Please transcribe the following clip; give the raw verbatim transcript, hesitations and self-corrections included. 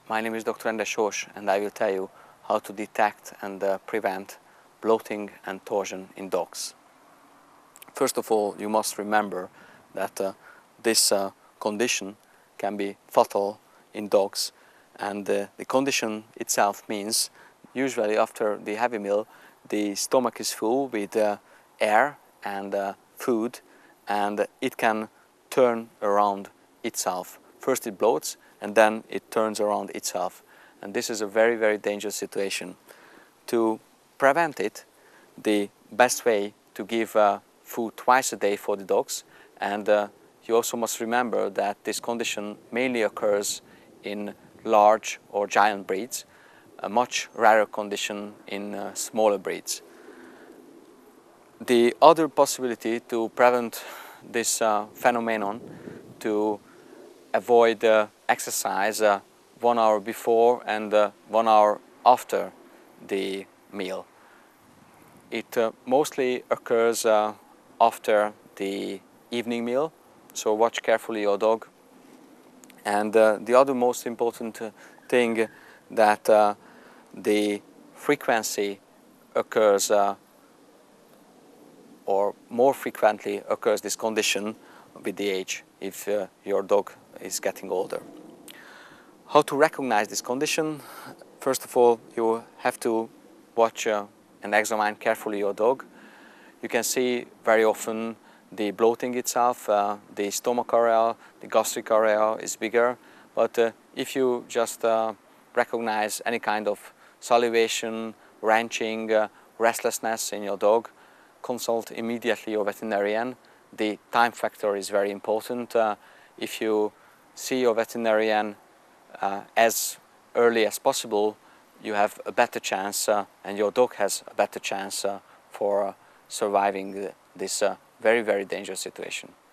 My name is Doctor Endre Sos, and I will tell you how to detect and uh, prevent bloating and torsion in dogs. First of all, you must remember that uh, this uh, condition can be fatal in dogs, and uh, the condition itself means usually after the heavy meal the stomach is full with uh, air and uh, food, and it can turn around itself. First it bloats and then it turns around itself, and this is a very very dangerous situation. To prevent it, the best way to give uh, food twice a day for the dogs, and uh, you also must remember that this condition mainly occurs in large or giant breeds, a much rarer condition in uh, smaller breeds. The other possibility to prevent this uh, phenomenon, to avoid uh, exercise uh, one hour before and uh, one hour after the meal. It uh, mostly occurs uh, after the evening meal, so watch carefully your dog. And uh, the other most important uh, thing, that uh, the frequency occurs uh, or more frequently occurs this condition with the age, if uh, your dog is getting older. How to recognize this condition? First of all, you have to watch uh, and examine carefully your dog. You can see very often the bloating itself, uh, the stomach area, the gastric area is bigger, but uh, if you just uh, recognize any kind of salivation, wrenching, uh, restlessness in your dog, consult immediately your veterinarian. The time factor is very important. Uh, if you see your veterinarian uh, as early as possible, you have a better chance, uh, and your dog has a better chance uh, for uh, surviving this uh, very, very dangerous situation.